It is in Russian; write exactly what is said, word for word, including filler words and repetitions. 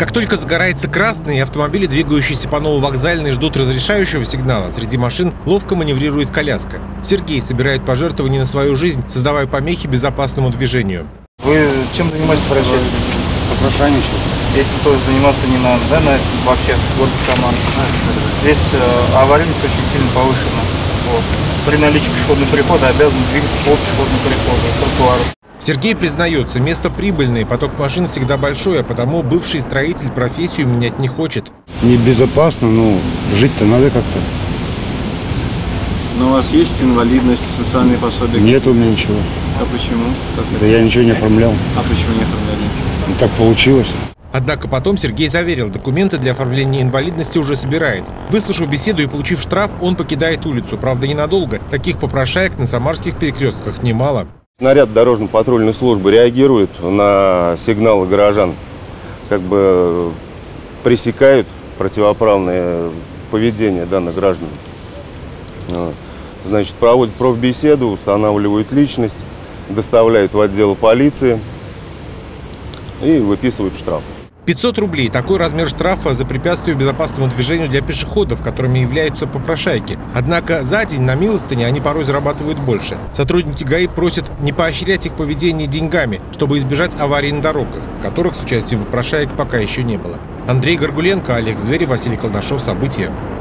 Как только загорается красный, и автомобили, двигающиеся по Нововокзальной, ждут разрешающего сигнала, среди машин ловко маневрирует коляска. Сергей собирает пожертвования на свою жизнь, создавая помехи безопасному движению. Вы чем занимаетесь в происшествии? Попрошайничаю. Этим тоже заниматься не надо, да, на, вообще в городе Самара? Здесь э, аварийность очень сильно повышена. Вот. При наличии пешеходного перехода обязан двигаться по пешеходному переходу, тротуару. Сергей признается, место прибыльное, поток машин всегда большой, а потому бывший строитель профессию менять не хочет. Небезопасно, но жить-то надо как-то. Но у вас есть инвалидность, социальные пособия? Нет у меня ничего. А почему? Как Да я ничего не оформлял. А почему не оформляли? Ну, так получилось. Однако потом Сергей заверил, документы для оформления инвалидности уже собирает. Выслушав беседу и получив штраф, он покидает улицу. Правда, ненадолго. Таких попрошаек на самарских перекрестках немало. Наряд дорожно-патрульной службы реагирует на сигналы горожан, как бы пресекают противоправное поведение данных граждан. Значит, проводят профбеседу, устанавливают личность, доставляют в отдел полиции и выписывают штраф. пятьсот рублей – такой размер штрафа за препятствие безопасному движению для пешеходов, которыми являются попрошайки. Однако за день на милостыне они порой зарабатывают больше. Сотрудники ГАИ просят не поощрять их поведение деньгами, чтобы избежать аварий на дорогах, которых с участием попрошаек пока еще не было. Андрей Горгуленко, Олег Зверев, Василий Колдашов. События.